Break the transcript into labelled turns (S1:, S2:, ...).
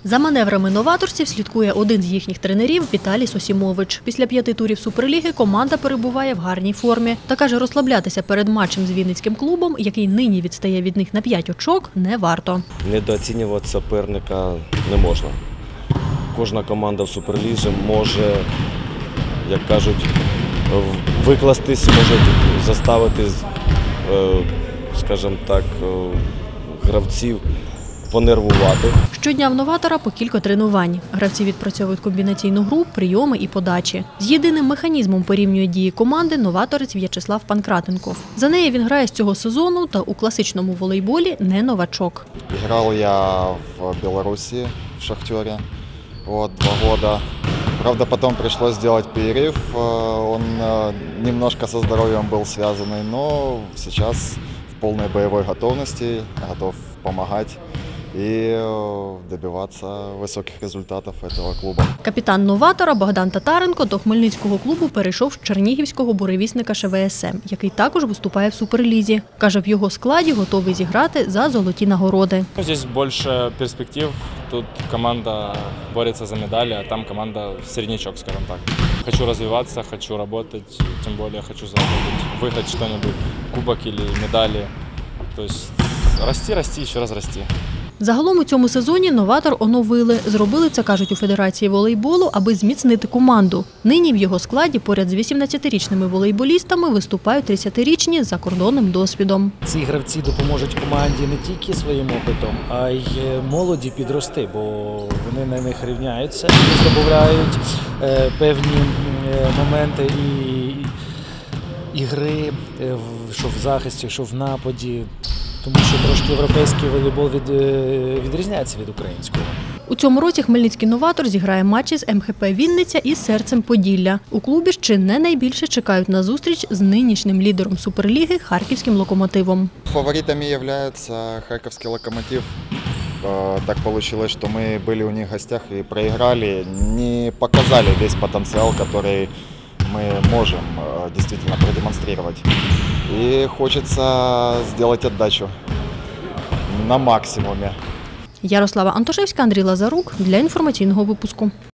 S1: За маневрами новаторців слідкує один з їхніх тренерів Віталій Сосімович. Після 5 турів Суперліги команда перебуває в гарній формі. Та каже, розслаблятися перед матчем з Вінницьким клубом, який нині відстає від них на 5 очок, не варто.
S2: Недооцінювати суперника не можна. Кожна команда в Суперлізі може, як кажуть, викластись, може заставити, скажімо так, гравців понервувати.
S1: Щодня в новатора по кілька тренувань. Гравці відпрацьовують комбінаційну гру, прийоми і подачі. З єдиним механізмом порівнює дії команди новаторець В'ячеслав Панкратенков. За неї він грає з цього сезону та у класичному волейболі не новачок.
S3: Грав я в Білорусі, в «Шахтері», 2 года. Правда, потом пришлось сделать перерыв, он немножко со здоровьем был связанный, но сейчас в полной боевой готовности, готов помогать и добиваться високих результатів цього клубу.
S1: Капітан новатора Богдан Татаренко до Хмельницького клубу перейшов з чернігівського буревісника ШВСМ, який також виступає в Суперлізі. Каже, в його складі готовий зіграти за золоті нагороди.
S4: Здесь більше перспектив. Тут команда бореться за медалі, а там команда середнячок, скажем так. Хочу розвиватися, хочу працювати, тим більше хочу заробити, виграти щось, кубок або медалі. Тобто рости, ще раз рости.
S1: Загалом у цьому сезоні новатор оновили. Зробили це, кажуть, у Федерації волейболу, аби зміцнити команду. Нині в його складі поряд з 18-річними волейболістами виступають 30-річні з закордонним досвідом.
S5: Ці гравці допоможуть команді не тільки своїм опитом, а й молоді підрости, бо вони на них рівняються, здобувають певні моменти і гри, що в захисті, що в нападі. Тому що трошки європейський волейбол відрізняється від українського.
S1: У цьому році хмельницький новатор зіграє матчі з МХП «Вінниця» і «Серцем Поділля». У клубі ж чи не найбільше чекають на зустріч з нинішнім лідером Суперліги – харківським «Локомотивом».
S3: Фаворитами является харьковский «Локомотив». Так получилось, что мы были у них в гостях и проиграли, не показали весь потенциал, который мы можем действительно продемонстрировать. И хочется сделать отдачу на максимуме.
S1: Ярослава Антошевська, Андрій Лазарук для інформаційного випуску.